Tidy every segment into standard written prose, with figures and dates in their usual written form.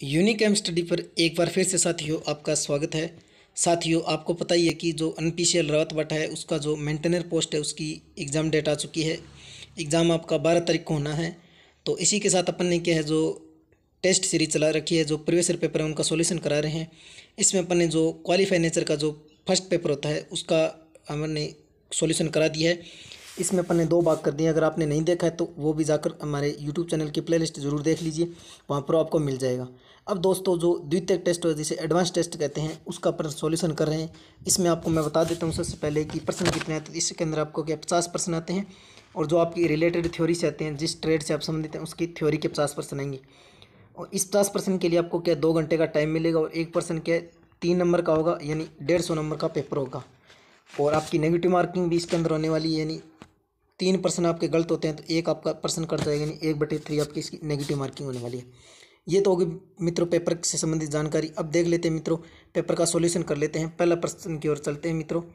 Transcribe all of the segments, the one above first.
Unique study पर एक बार फिर से साथियों आपका स्वागत है। साथियों आपको पता ही है कि जो अनपीसीएल रावत भट्ट है उसका जो मेंटेनर पोस्ट है उसकी एग्ज़ाम डेट आ चुकी है। एग्ज़ाम आपका 12 तारीख को होना है। तो इसी के साथ अपन ने क्या है जो टेस्ट सीरीज चला रखी है, जो प्रीवियस ईयर पेपर है उनका सॉल्यूशन करा रहे हैं। इसमें अपन ने जो क्वालिफाई नेचर का जो फर्स्ट पेपर होता है उसका हमने सॉल्यूशन करा दिया है। इसमें अपन ने 2 भाग कर दिए। अगर आपने नहीं देखा है तो वो भी जाकर हमारे यूट्यूब चैनल की प्लेलिस्ट ज़रूर देख लीजिए, वहाँ पर आपको मिल जाएगा। अब दोस्तों जो द्वितीयक टेस्ट है जिसे एडवांस टेस्ट कहते हैं उसका अपन सॉल्यूशन कर रहे हैं। इसमें आपको मैं बता देता हूँ सबसे पहले कि पर्सन कितने आते हैं। इसके अंदर आपको क्या 50% आते हैं, और जो आपकी रिलेटेड थ्योरी से आते हैं, जिस ट्रेड से आप संबंधित हैं उसकी थ्योरी के 50% आएंगे। और इस 50% के लिए आपको क्या 2 घंटे का टाइम मिलेगा, और 1% क्या 3 नंबर का होगा, यानी 150 नंबर का पेपर होगा। और आपकी नेगेटिव मार्किंग भी इसके अंदर होने वाली है, यानी 3% आपके गलत होते हैं तो 1 आपका पर्सन कट जाएगा, यानी 1/3 आपकी इसकी नेगेटिव मार्किंग होने वाली है। ये तो होगी मित्रों पेपर से संबंधित जानकारी। अब देख लेते हैं मित्रों, पेपर का सॉल्यूशन कर लेते हैं। पहला प्रश्न की ओर चलते हैं मित्रों,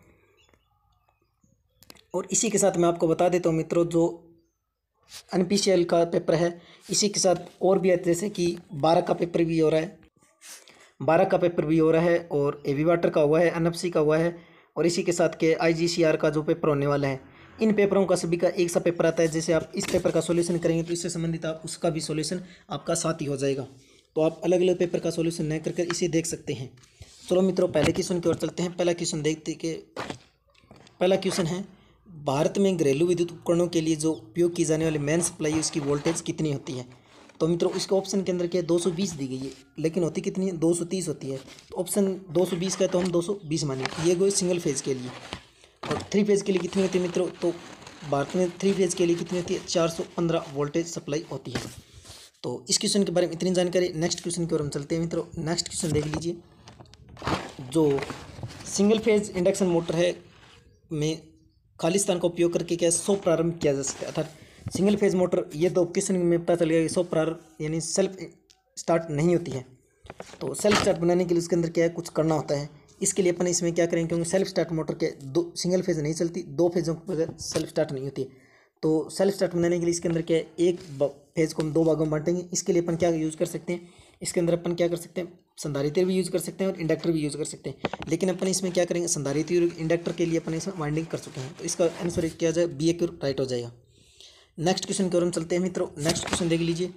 और इसी के साथ मैं आपको बता देता हूँ मित्रों, जो अनपीसीएल का पेपर है इसी के साथ और भी है, जैसे कि 12 का पेपर भी हो रहा है, 12 का पेपर भी हो रहा है, और एवी वाटर का हुआ है, एनएफसी का हुआ है, और इसी के साथ के आईजीसीआर का जो पेपर होने वाला है। इन पेपरों का सभी का एक सा पेपर आता है। जैसे आप इस पेपर का सॉल्यूशन करेंगे तो इससे संबंधित आप उसका भी सॉल्यूशन आपका साथ ही हो जाएगा। तो आप अलग अलग पेपर का सॉल्यूशन न करके इसे देख सकते हैं। चलो मित्रों पहले क्वेश्चन की ओर चलते हैं। पहला क्वेश्चन देखते कि पहला क्वेश्चन है, भारत में घरेलू विद्युत उपकरणों के लिए जो उपयोग की जाने वाली मेन सप्लाई उसकी वोल्टेज कितनी होती है। तो मित्रों इसके ऑप्शन के अंदर क्या 220 दी गई है, लेकिन होती कितनी है 230 होती है। तो ऑप्शन 220 का है तो हम 220 मानेंगे। ये कोई सिंगल फेज के लिए। और 3 फेज के लिए कितनी होती है मित्रों, तो भारत में 3 फेज के लिए कितनी होती है 415 वोल्टेज सप्लाई होती है। तो इस क्वेश्चन के बारे में इतनी जानकारी। नेक्स्ट क्वेश्चन की ओर हम चलते हैं मित्रों। नेक्स्ट क्वेश्चन देख लीजिए, जो सिंगल फेज इंडक्शन मोटर है में खालिस्तान का उपयोग करके क्या 100 प्रारंभ किया जा सकता है। अर्थात सिंगल फेज मोटर, ये तो क्वेश्चन में पता चल गया कि 100 प्रारंभ यानी सेल्फ स्टार्ट नहीं होती है। तो सेल्फ स्टार्ट बनाने के लिए इसके अंदर क्या है कुछ करना होता है। इसके लिए अपन इसमें क्या करेंगे, क्योंकि सेल्फ स्टार्ट मोटर के 2 सिंगल फेज नहीं चलती, 2 फेजों के बगैर सेल्फ स्टार्ट नहीं होती है। तो सेल्फ स्टार्ट बनाने के लिए इसके अंदर क्या है एक फेज को हम 2 भागों में बांटेंगे। इसके लिए अपन क्या यूज़ कर सकते हैं, इसके अंदर अपन क्या कर सकते हैं संधारित्र भी यूज़ कर सकते हैं और इंडक्टर भी यूज़ कर सकते हैं। लेकिन अपन इसमें क्या करेंगे संधारित्र और इंडक्टर के लिए अपन इसमें वाइंडिंग कर चुके हैं, तो इसका आंसर किया जाए बी राइट हो जाएगा। नेक्स्ट क्वेश्चन की ओर हम चलते हैं मित्रों। नेक्स्ट क्वेश्चन देख लीजिए।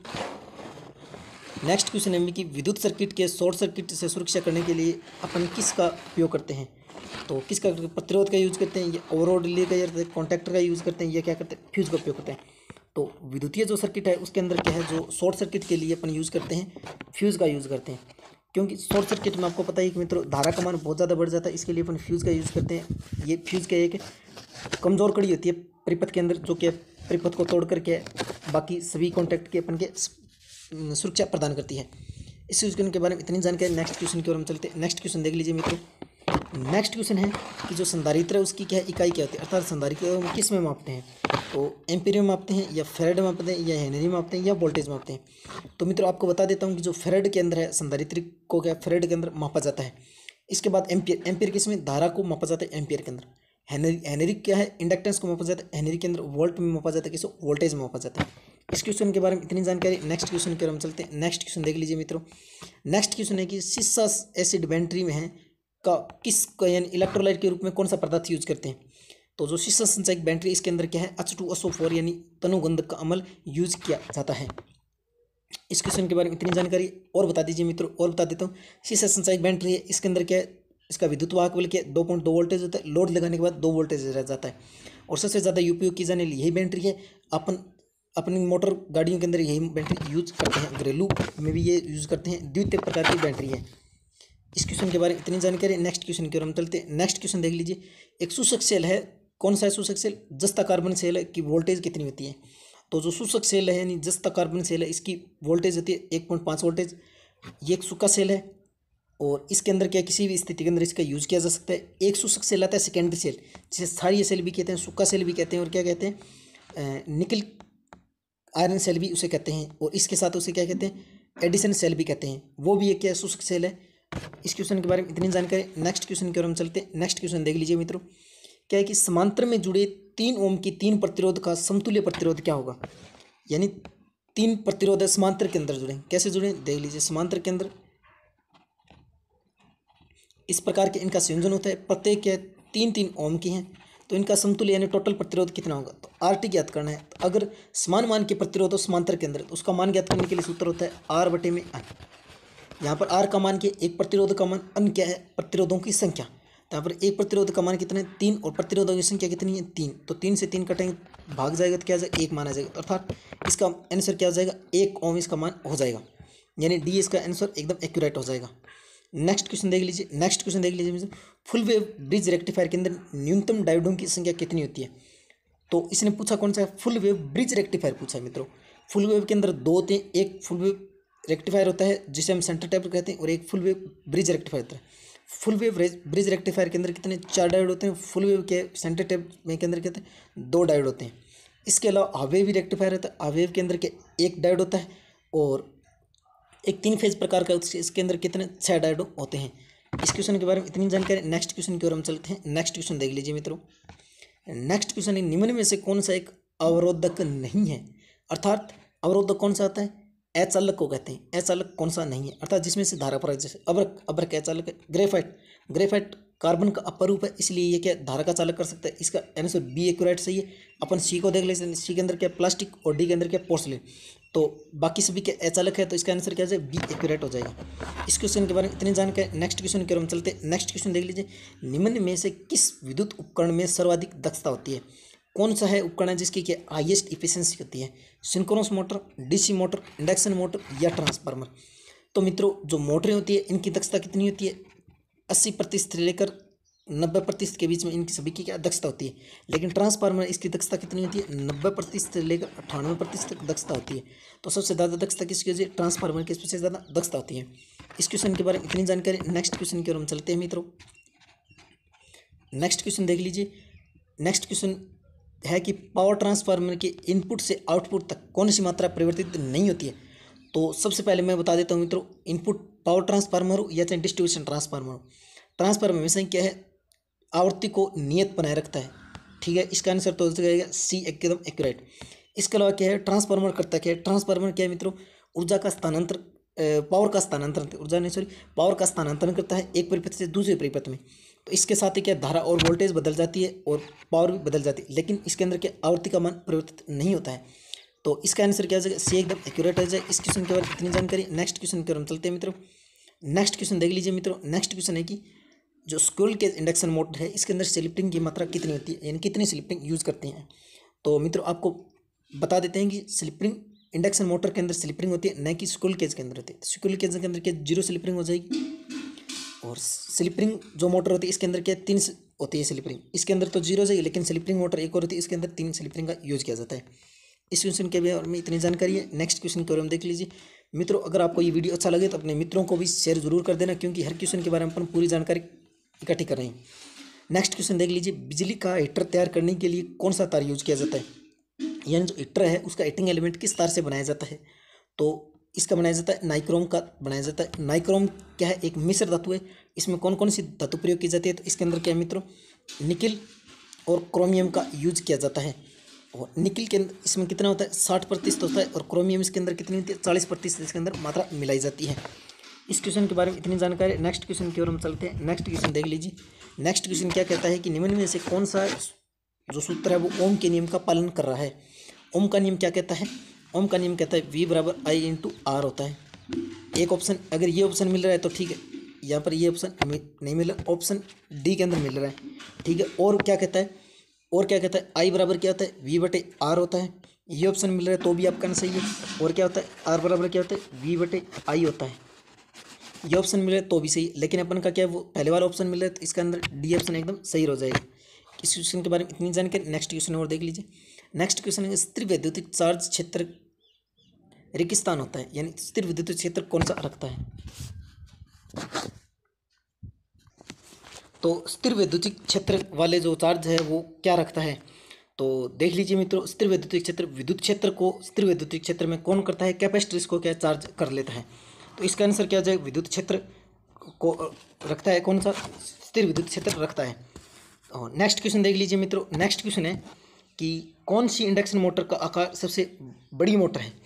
नेक्स्ट क्वेश्चन है कि विद्युत सर्किट के शॉर्ट सर्किट से सुरक्षा करने के लिए अपन किसका उपयोग करते हैं। तो किसका प्रतिरोध का यूज़ करते हैं, या ओवरलोड रिले का, या कॉन्टैक्टर का यूज़ करते हैं, या क्या करते हैं फ्यूज का उपयोग करते हैं। तो विद्युतीय जो सर्किट है उसके अंदर क्या है जो शॉर्ट सर्किट के लिए अपन यूज़ करते हैं फ्यूज़ का यूज़ करते हैं। क्योंकि शॉर्ट सर्किट में आपको पता है कि मित्रों धारा का मान बहुत ज़्यादा बढ़ जाता है, इसके लिए अपन फ्यूज़ का यूज़ करते हैं। ये फ्यूज़ का एक कमज़ोर कड़ी होती है परिपथ के अंदर, जो कि परिपथ को तोड़ करके बाकी सभी कॉन्टैक्ट के अपन के सुरक्षा प्रदान करती है। इस क्वेश्चन के बारे में इतनी जानकारी। नेक्स्ट क्वेश्चन की ओर हम चलते हैं। नेक्स्ट क्वेश्चन देख लीजिए मित्रों। नेक्स्ट क्वेश्चन है कि जो संधारित्र है उसकी क्या इकाई क्या होती है, अर्थात संधारित्र हम किस में मापते हैं। तो एम्पीयर में मापते हैं, या फेरेड में मापते हैं, या हेनरी में मापते हैं, या वोल्टेज मापते हैं। तो मित्रों आपको बता देता हूँ कि जो फेरेड के अंदर है संधारित्र को क्या फेरेड के अंदर मापा जाता है। इसके बाद एम्पीयर, एम्पीयर किसमें धारा को मापा जाता है एम्पीयर के अंदर। हेनरी, हेनरी क्या है इंडक्टेंस को मापा जाता है हेनरी के अंदर। वोल्ट में मापा जाता है किसको वोल्टेज में मापा जाता है। इस क्वेश्चन के बारे में इतनी जानकारी। नेक्स्ट क्वेश्चन की ओर हम चलते हैं। नेक्स्ट क्वेश्चन देख लीजिए मित्रों। नेक्स्ट क्वेश्चन है कि सीसा एसिड बैटरी में है का किस यानी इलेक्ट्रोलाइट के रूप में कौन सा पदार्थ यूज करते हैं। तो जो सीसा संचायक बैटरी इसके अंदर क्या है H2SO4 यानी तनुगंधक का अम्ल यूज किया जाता है। इस क्वेश्चन के बारे में इतनी जानकारी। और बता दीजिए मित्रों, और बता देता हूँ सीसा संचायक बैटरी है इसके अंदर क्या है इसका विद्युत वाहक बल क्या 2.2 वोल्टेज होता है, लोड लगाने के बाद 2 वोल्टेज रह जाता है। और सबसे ज़्यादा उपयोग की जाने वाली यही बैटरी है। अपन अपनी मोटर गाड़ियों के अंदर यही बैटरी यूज करते हैं, घरेलू में भी ये यूज़ करते हैं। द्वितीय प्रकार की बैटरी है। इस क्वेश्चन के बारे में इतनी जानकारी। नेक्स्ट क्वेश्चन की ओर हम चलते हैं। नेक्स्ट क्वेश्चन देख लीजिए। एक सूचक सेल है, कौन सा है सूचक सेल, जस्ता कार्बन सेल है, की वोल्टेज कितनी होती है। तो जो सूचक सेल है यानी जस्ता कार्बन सेल है इसकी वोल्टेज होती है 1.5 वोल्टेज। ये एक सूखा सेल है, और इसके अंदर क्या किसी भी स्थिति के अंदर इसका यूज किया जा सकता है। एक सूचक सेल आता है सेकेंडरी सेल, जिसे क्षारीय सेल भी कहते हैं, सूखा सेल भी कहते हैं, और क्या कहते हैं निकल आयरन सेल भी उसे कहते हैं। और इसके साथ उसे क्या कहते हैं एडिशन सेल भी कहते हैं, वो भी एक क्या सूचक सेल है। इस क्वेश्चन के बारे में इतनी जानकारी। नेक्स्ट क्वेश्चन की ओर हम चलते हैं। नेक्स्ट क्वेश्चन देख लीजिए मित्रों। क्या है कि समांतर में जुड़े 3 ओम की 3 प्रतिरोध का समतुल्य प्रतिरोध क्या होगा। यानी तीन प्रतिरोध समांतर के अंदर जुड़े। कैसे जुड़े देख लीजिए। समांतर के अंदर इस प्रकार के इनका संयोजन होता है, प्रत्येक के 3-3 ओम की हैं, तो इनका समतुल्य यानी टोटल प्रतिरोध कितना होगा, तो आरटी ज्ञात करना है। तो अगर समान मान के प्रतिरोध हो समांतर के अंदर तो उसका मान ज्ञात करने के लिए सूत्र होता है आर बटे में अन। यहाँ पर आर का मान क्या, एक प्रतिरोध का मान, अन क्या है, प्रतिरोधों की संख्या। तो यहाँ पर एक प्रतिरोध का मान कितना है 3 और प्रतिरोधों की संख्या कितनी है 3, तो 3 से 3 कटेंगे, भाग जाएगा तो क्या आ जाएगा 1 माना जाएगा, अर्थात इसका आंसर क्या हो जाएगा 1 ओम इसका मान हो जाएगा, यानी डी इसका आंसर एकदम एक्यूरेट हो जाएगा। नेक्स्ट क्वेश्चन देख लीजिए। नेक्स्ट क्वेश्चन देख लीजिए, फुल वेव ब्रिज रेक्टिफायर के अंदर न्यूनतम डायोडों की संख्या कितनी होती है। तो इसने पूछा कौन सा है, फुल वेव ब्रिज रेक्टिफायर पूछा है मित्रों। फुल वेव के अंदर दो होते हैं, एक फुल वेव रेक्टिफायर होता है जिसे हम सेंटर टैप कहते हैं, और एक फुल वेव ब्रिज रेक्टिफायर होता है। फुल वेव ब्रिज रेक्टिफायर के अंदर कितने 4 डायोड होते हैं, फुल वेव के सेंटर टैप में के अंदर कहते हैं 2 डायोड होते हैं। इसके अलावा अवेव रेक्टिफायर होता है, अवेव के अंदर के 1 डायोड होता है, और एक 3 फेज प्रकार का इसके अंदर कितने 6 डायोड होते हैं। इस क्वेश्चन के बारे में इतनी जानकारी। नेक्स्ट क्वेश्चन की ओर हम चलते हैं। नेक्स्ट क्वेश्चन देख लीजिए मित्रों। नेक्स्ट क्वेश्चन है, निम्न में से कौन सा एक अवरोधक नहीं है, अर्थात अवरोधक कौन सा आता है, अचालक को कहते हैं। अचालक कौन सा नहीं है, अर्थात जिसमें से धारा प्रवाह, जैसे अभ्रक अचालक है, ग्रेफाइट कार्बन का अपरूप है, इसलिए ये क्या धारा का चालक कर सकता है। इसका आंसर बी एक्यूरेट सही है। अपन सी को देख लेते हैं, सी के अंदर क्या प्लास्टिक और डी के अंदर क्या पोर्सलिन, तो बाकी सभी के अचालक है, तो इसका आंसर क्या जाएगा बी एक्यूरेट हो जाएगा। इस क्वेश्चन के बारे में इतनी जानकारी। नेक्स्ट क्वेश्चन की ओर हम चलते हैं। नेक्स्ट क्वेश्चन देख लीजिए, निम्न में से किस विद्युत उपकरण में सर्वाधिक दक्षता होती है। कौन सा है उपकरण जिसकी क्या हाईएस्ट इफिशिएंसी होती है, synchronous motor, DC motor, induction motor या ट्रांसफार्मर। तो मित्रों जो मोटरें होती है इनकी दक्षता कितनी होती है, 80% से लेकर 90% के बीच में इनकी सभी की क्या दक्षता होती है। लेकिन ट्रांसफार्मर इसकी दक्षता कितनी होती है, 90% से लेकर 98% तक दक्षता होती है। तो सबसे ज़्यादा दक्षता किसकी होती है, ट्रांसफार्मर की सबसे ज़्यादा दक्षता होती है। इस क्वेश्चन के बारे में इतनी जानकारी। नेक्स्ट क्वेश्चन की ओर हम चलते हैं मित्रों। नेक्स्ट क्वेश्चन देख लीजिए। नेक्स्ट क्वेश्चन है कि पावर ट्रांसफार्मर के इनपुट से आउटपुट तक कौन सी मात्रा परिवर्तित नहीं होती है। तो सबसे पहले मैं बता देता हूँ मित्रों, इनपुट पावर ट्रांसफार्मर हो या चाहे डिस्ट्रीब्यूशन ट्रांसफार्मर हो, ट्रांसफार्मर हमेशा क्या है आवृत्ति को नियत बनाए रखता है, ठीक है। इसका आंसर तो हो जाएगा सी एकदम एक्यूरेट। इसके अलावा क्या है, ट्रांसफार्मर करता क्या है, ट्रांसफार्मर क्या है मित्रों, ऊर्जा का स्थानांतर, पावर का स्थानांतरण, पावर का स्थानांतरण करता है एक परिपथ से दूसरे परिपथ में। तो इसके साथ ही क्या धारा और वोल्टेज बदल जाती है और पावर भी बदल जाती है, लेकिन इसके अंदर क्या आवृत्ति का मान परिवर्तित नहीं होता है। तो इसका आंसर क्या हो जाएगा सी एकदम एक्यूरेट हो जाए। इस क्वेश्चन के बारे में इतनी जानकारी। नेक्स्ट क्वेश्चन की ओर हम चलते हैं मित्रों। नेक्स्ट क्वेश्चन देख लीजिए मित्रों। नेक्स्ट क्वेश्चन है कि जो स्क्विरल केज इंडक्शन मोटर है इसके अंदर स्लिपिंग की मात्रा कितनी होती है, यानी कितनी स्लिपिंग यूज़ करते हैं। तो मित्रों आपको बता देते हैं कि स्लिपिंग इंडक्शन मोटर के अंदर स्लिपिंग होती है, न कि स्क्विरल केज के अंदर होती है। स्क्विरल केज के अंदर क्या 0 स्लिपिंग हो जाएगी, और स्लिपिंग जो मोटर होती है इसके अंदर क्या 3 होती है स्लिपिंग, इसके अंदर तो 0 हो जाएगी, लेकिन स्लिपिंग मोटर एक और होती है इसके अंदर 3 स्लिपिंग का यूज़ किया जाता है। इस क्वेश्चन के बारे में इतनी जानकारी है। नेक्स्ट क्वेश्चन के बारे में देख लीजिए मित्रों। अगर आपको ये वीडियो अच्छा लगे तो अपने मित्रों को भी शेयर जरूर कर देना, क्योंकि हर क्वेश्चन के बारे में अपन पूरी जानकारी इकट्ठी कर रहे हैं। नेक्स्ट क्वेश्चन देख लीजिए, बिजली का हीटर तैयार करने के लिए कौन सा तार यूज किया जाता है, यानी जो हीटर है उसका हीटिंग एलिमेंट किस तार से बनाया जाता है। तो इसका बनाया जाता है नाइक्रोम का बनाया जाता है। नाइक्रोम क्या है, एक मिश्र धातु है। इसमें कौन कौन सी धातु प्रयोग की जाती है, तो इसके अंदर क्या है मित्रों निकिल और क्रोमियम का यूज किया जाता है। और निकिल के अंदर इसमें कितना होता है 60% होता है, और क्रोमियम इसके अंदर कितनी होती है 40% इसके अंदर मात्रा मिलाई जाती है। इस क्वेश्चन के बारे में इतनी जानकारी। नेक्स्ट क्वेश्चन की ओर हम चलते हैं। नेक्स्ट क्वेश्चन देख लीजिए। नेक्स्ट क्वेश्चन क्या कहता है कि निम्न में से कौन सा जो सूत्र है वो ओम के नियम का पालन कर रहा है। ओम का नियम क्या कहता है, ओम का नियम कहता है V बराबर I इंटू आर होता है। एक ऑप्शन, अगर ये ऑप्शन मिल रहा है तो ठीक है, यहाँ पर ये ऑप्शन नहीं मिल रहा, ऑप्शन डी के अंदर मिल रहा है, ठीक है। और क्या कहता है, और क्या कहता है I बराबर क्या होता है V बटे R होता है। ये ऑप्शन मिल रहा है तो भी आपका सही है। और क्या होता है R बराबर क्या होता है V बटे I होता है। ये ऑप्शन मिल रहा है तो भी सही, लेकिन अपन का क्या है वो पहले वाला ऑप्शन मिल रहा है, तो इसका अंदर डी ऑप्शन एकदम सही हो जाएगा। इस क्वेश्चन के बारे में इतनी जानकारी। नेक्स्ट क्वेश्चन और देख लीजिए। नेक्स्ट क्वेश्चन है स्थिर वैद्युतिक चार्ज क्षेत्र रेगिस्तान होता है, यानी स्थिर विद्युत क्षेत्र कौन सा रखता है। तो स्थिर वैद्युतिक क्षेत्र वाले जो चार्ज है वो क्या रखता है, तो देख लीजिए मित्रों। स्थिर वैद्युतिक क्षेत्र विद्युत क्षेत्र को स्थिर वैद्युतिक क्षेत्र में कौन करता है, कैपेसिटर को क्या चार्ज कर लेता है। तो इसका आंसर क्या हो जाएगा, विद्युत क्षेत्र को रखता है कौन सा, स्थिर विद्युत क्षेत्र रखता है। और नेक्स्ट क्वेश्चन देख लीजिए मित्रों। नेक्स्ट क्वेश्चन है कि कौन सी इंडक्शन मोटर का आकार सबसे बड़ी मोटर है।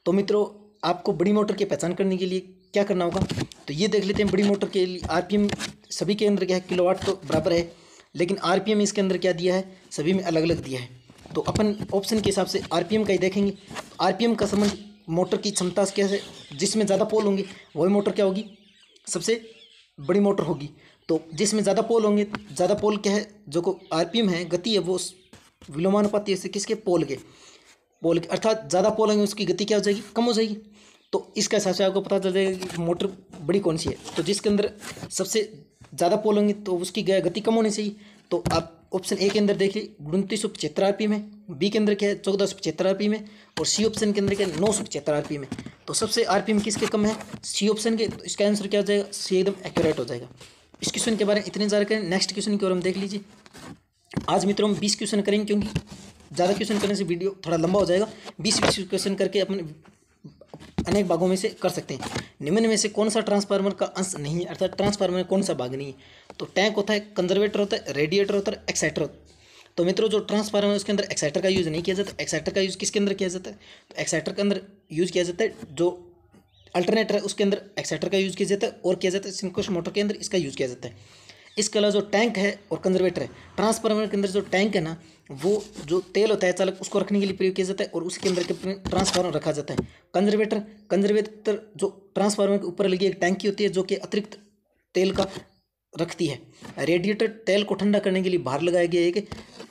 तो मित्रों आपको बड़ी मोटर की पहचान करने के लिए क्या करना होगा, तो ये देख लेते हैं। बड़ी मोटर के लिए आरपीएम सभी के अंदर क्या है, किलोवाट तो बराबर है, लेकिन आरपीएम इसके अंदर क्या दिया है, सभी में अलग अलग दिया है। तो अपन ऑप्शन के हिसाब से आरपीएम का ही देखेंगे। आरपीएम का संबंध मोटर की क्षमता से क्या है, जिसमें ज़्यादा पोल होंगे वही मोटर क्या होगी, सबसे बड़ी मोटर होगी। तो जिसमें ज़्यादा पोल होंगे, ज़्यादा पोल क्या है, जो को आरपीएम है, गति है, वो विलोमानुपाती है किसके, पोल के अर्थात ज़्यादा पोल होंगे उसकी गति क्या हो जाएगी, कम हो जाएगी। तो इसका हिसाब से आपको पता चल जाएगा कि मोटर बड़ी कौन सी है। तो जिसके अंदर सबसे ज़्यादा पोल होंगे तो उसकी गति कम होनी चाहिए। तो आप ऑप्शन ए के अंदर देखिए 2975 आरपीएम है, बी के अंदर क्या है 1475 आरपीएम है, और सी ऑप्शन के अंदर क्या है 975 आरपीएम है। तो सबसे आरपीएम किसके कम है, सी ऑप्शन के। तो इसका आंसर क्या हो जाएगा, सी एकदम एक्यूरेट हो जाएगा। इस क्वेश्चन के बारे में इतने जानकारी करें। नेक्स्ट क्वेश्चन की ओर हम देख लीजिए। आज मित्रों हम 20 क्वेश्चन करेंगे, क्योंकि ज़्यादा क्वेश्चन करने से वीडियो थोड़ा लंबा हो जाएगा। 20 क्वेश्चन करके अपन अनेक भागों में से कर सकते हैं। निम्न में से कौन सा ट्रांसफार्मर का अंश नहीं है, अर्थात ट्रांसफार्मर में कौन सा भाग नहीं है। तो टैंक होता है, कंजर्वेटर होता है, रेडिएटर होता है, एक्साइटर होता है। तो मित्रों जो ट्रांसफार्मर है उसके अंदर एक्साइटर का यूज़ नहीं किया जाता। एक्साइटर का यूज़ किसके अंदर किया जाता है, तो एक्साइटर के अंदर यूज़ किया जाता है जो अल्टरनेटर है उसके अंदर एक्साइटर का यूज़ किया जाता है, और किया जाता है सिंक्रोनस मोटर के अंदर इसका यूज़ किया जाता है। इसके अलावा जो टैंक है और कंजर्वेटर है, ट्रांसफार्मर के अंदर जो टैंक है ना, वो जो तेल होता है चालक उसको रखने के लिए प्रयोग किया जाता है, और उसके अंदर ट्रांसफार्मर रखा जाता है। कंजर्वेटर जो ट्रांसफार्मर के ऊपर लगी एक टैंकी होती है जो कि अतिरिक्त तेल का रखती है। रेडिएटर तेल को ठंडा करने के लिए बाहर लगाया गया एक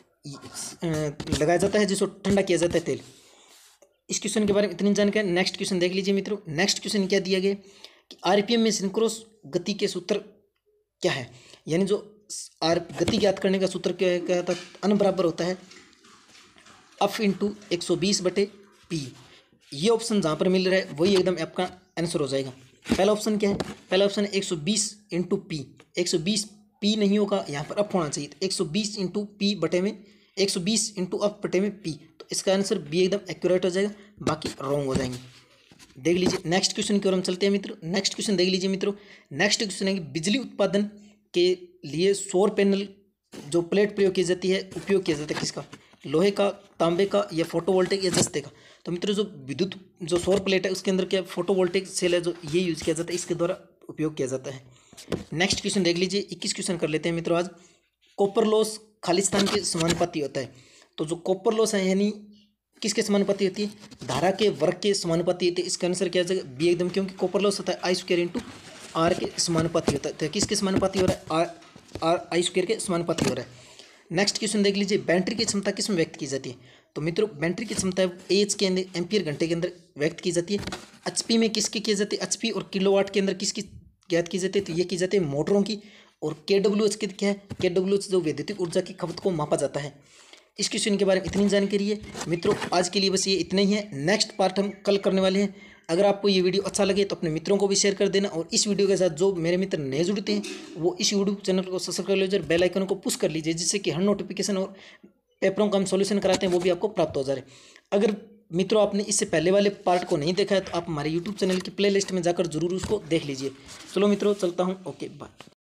लगाया जाता है जिसको ठंडा किया जाता है तेल। इस क्वेश्चन के बारे में इतनी जानकारी। नेक्स्ट क्वेश्चन देख लीजिए मित्रों। नेक्स्ट क्वेश्चन क्या दिया गया कि आरपीएम में सिंक्रोनस गति के सूत्र क्या है, यानी जो गति ज्ञात करने का सूत्र क्या था, अन बराबर होता है F इंटू 120/P। ये ऑप्शन जहाँ पर मिल रहा है वही एकदम आपका आंसर हो जाएगा। पहला ऑप्शन क्या है, पहला ऑप्शन है 120/P। 120P नहीं होगा, यहाँ पर अप होना चाहिए। तो 120/P/P। तो इसका आंसर बी एकदम एक्यूरेट हो जाएगा, बाकी रॉन्ग हो जाएंगे। देख लीजिए नेक्स्ट क्वेश्चन की ओर हम चलते हैं मित्रों। नेक्स्ट क्वेश्चन देख लीजिए मित्रों। नेक्स्ट क्वेश्चन है कि बिजली उत्पादन के लिए सौर पैनल जो प्लेट प्रयोग की जाती है, उपयोग किया जाता है किसका, लोहे का, तांबे का, या फोटोवोल्टेक या जस्ते का। तो मित्रों जो विद्युत जो सौर प्लेट है उसके अंदर क्या फोटोवोल्टेक सेल है जो ये यूज़ किया जाता है, इसके द्वारा उपयोग किया जाता है। नेक्स्ट क्वेश्चन देख लीजिए। 21 क्वेश्चन कर लेते हैं मित्रों आज। कॉपर लॉस खालिस्तान के समानुपाती होता है। तो जो कॉपर लॉस है यानी किसके समानुपाती होती है, धारा के वर्ग के समानुपाती होती है। इसका आंसर क्या है, बी एकदम, क्योंकि कॉपर लॉस होता है I² इंटू R के समानुपाती होता है। तो किसके समानुपाती हो रहा है, I² के समानुपाती हो रहा है। नेक्स्ट क्वेश्चन देख लीजिए। बैटरी की क्षमता किस में व्यक्त की जाती है। तो मित्रों बैटरी की क्षमता एच के अंदर एम्पियर घंटे के अंदर व्यक्त की जाती है। HP में किसकी की जाती है, HP और किलोवाट के अंदर किसकी ज्ञात की जाती है, तो ये की जाती है मोटरों की। और KWH की क्या है, KWH जो वैद्युतिक ऊर्जा की खपत को मापा जाता है। इस क्वेश्चन के बारे में इतनी जानकारी है मित्रों। आज के लिए बस ये इतना ही है। नेक्स्ट पार्ट हम कल करने वाले हैं। अगर आपको ये वीडियो अच्छा लगे तो अपने मित्रों को भी शेयर कर देना, और इस वीडियो के साथ जो मेरे मित्र नए जुड़ते हैं वो इस यूट्यूब चैनल को सब्सक्राइब कर लीजिए, बेल आइकन को पुश कर लीजिए, जिससे कि हर नोटिफिकेशन और पेपरों का हम सॉल्यूशन कराते हैं वो भी आपको प्राप्त हो जाए। अगर मित्रों आपने इससे पहले वाले पार्ट को नहीं देखा है तो आप हमारे यूट्यूब चैनल की प्लेलिस्ट में जाकर जरूर उसको देख लीजिए। चलो मित्रों चलता हूँ, ओके बाय।